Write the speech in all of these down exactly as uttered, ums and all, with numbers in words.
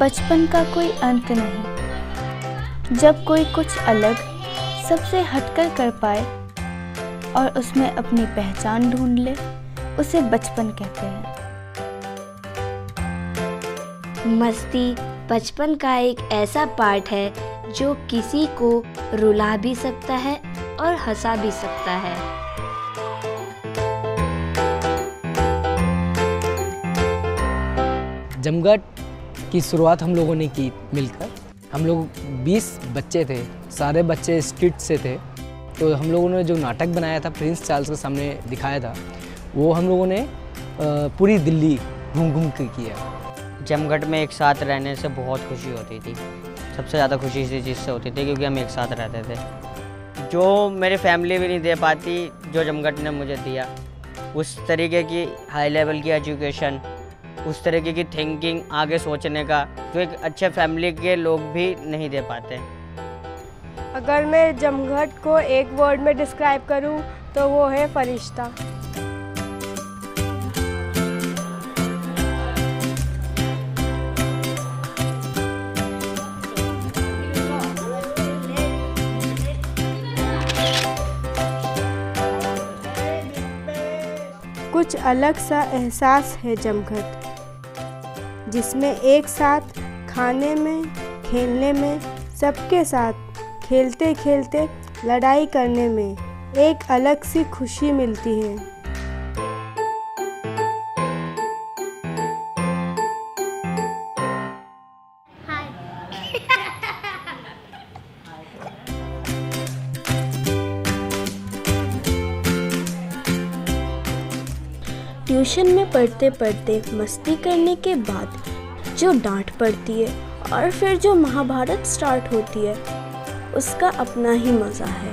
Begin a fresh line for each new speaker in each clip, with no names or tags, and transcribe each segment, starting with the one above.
बचपन का कोई अंत नहीं। जब कोई कुछ अलग सबसे हटकर कर पाए और उसमें अपनी पहचान ढूंढ ले, उसे बचपन कहते हैं।
मस्ती बचपन का एक ऐसा पार्ट है जो किसी को रुला भी सकता है और हंसा भी सकता है।
जमघट की शुरुआत हम लोगों ने की मिलकर। हम लोग बीस बच्चे थे, सारे बच्चे स्ट्रीट से थे। तो हम लोगों ने जो नाटक बनाया था, प्रिंस चार्ल्स के सामने दिखाया था, वो हम लोगों ने पूरी दिल्ली घूम घूम के किया।
जमघट में एक साथ रहने से बहुत खुशी होती थी। सबसे ज़्यादा खुशी इसी चीज़ से होती थी क्योंकि हम एक साथ रहते थे, जो मेरी फैमिली भी नहीं दे पाती, जो जमघट ने मुझे दिया। उस तरीके की हाई लेवल की एजुकेशन, उस तरीके की थिंकिंग, आगे सोचने का, जो एक अच्छे फैमिली के लोग भी नहीं दे पाते।
अगर मैं जमघट को एक वर्ड में डिस्क्राइब करूं तो वो है फरिश्ता। कुछ अलग सा एहसास है जमघट, जिसमें एक साथ खाने में, खेलने में, सबके साथ खेलते खेलते लड़ाई करने में एक अलग सी खुशी मिलती है।
ट्यूशन में पढ़ते पढ़ते मस्ती करने के बाद जो डांट पड़ती है और फिर जो महाभारत स्टार्ट होती है, उसका अपना ही मज़ा है।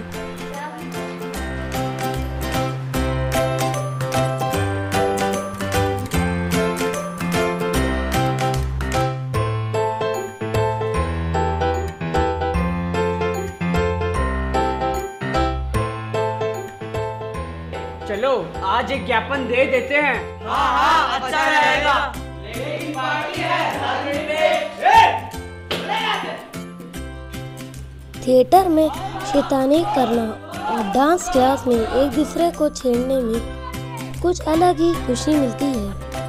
चलो आज एक ज्ञापन दे देते हैं। हाँ हाँ अच्छा रहेगा। लेकिन पार्टी है।
थिएटर में शैतानी करना और डांस क्लास में एक दूसरे को छेड़ने में कुछ अलग ही खुशी मिलती है।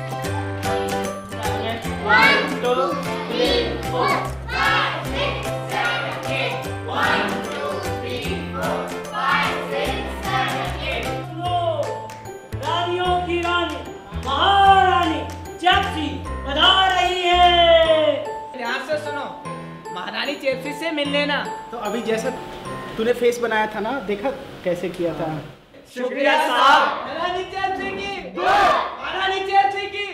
One, two, three, four, five, six, seven, eight. One, two, three, four, five, six, seven, eight.
रानियों की रानी महारानी चेप्सी बधा रही है। ध्यान से सुनो, महारानी चेप्सी से मिल लेना।
तो अभी जैसा तूने फेस बनाया था ना, देखा कैसे किया था।
शुक्रिया साहब। महारानी चेप्सी की महारानी चेप्सी की।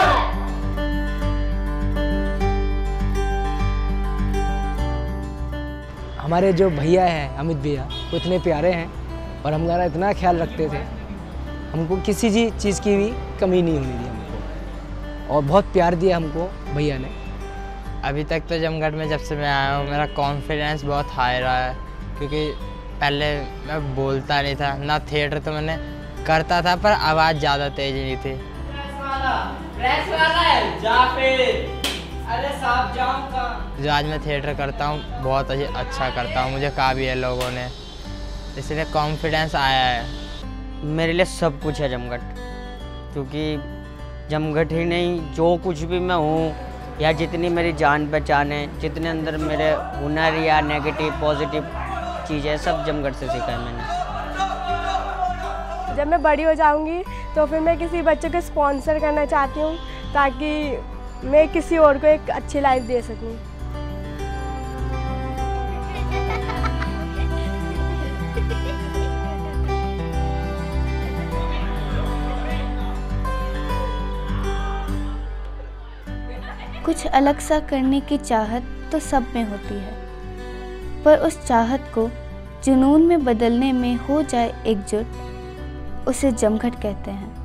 हमारे जो भैया हैं अमित भैया, वो इतने प्यारे हैं और हमारा इतना ख्याल रखते थे, हमको किसी भी चीज़ की भी कमी नहीं होने दी हमको, और बहुत प्यार दिया हमको भैया ने।
अभी तक तो जमघट में जब से मैं आया हूँ, मेरा कॉन्फिडेंस बहुत हाई रहा है, क्योंकि पहले मैं बोलता नहीं था ना। थिएटर तो मैंने करता था पर आवाज़ ज़्यादा तेज नहीं थी।
प्रेस वाला, प्रेस वाला है जा फिर। अरे साहब जाऊंगा।
जो आज मैं थिएटर करता हूँ बहुत अच्छा करता हूँ, मुझे कहा भी है लोगों ने, इसलिए कॉन्फिडेंस आया है। मेरे लिए सब कुछ है जमघट, क्योंकि जमघट ही नहीं, जो कुछ भी मैं हूँ या जितनी मेरी जान पहचान है, जितने अंदर मेरे हुनर या नेगेटिव पॉजिटिव चीज़ें, सब जमघट से सीखा है मैंने।
जब मैं बड़ी हो जाऊंगी तो फिर मैं किसी बच्चे को स्पॉन्सर करना चाहती हूँ, ताकि मैं किसी और को एक अच्छी लाइफ दे सकूँ।
कुछ अलग सा करने की चाहत तो सब में होती है, पर उस चाहत को जुनून में बदलने में हो जाए एकजुट, उसे जमघट कहते हैं।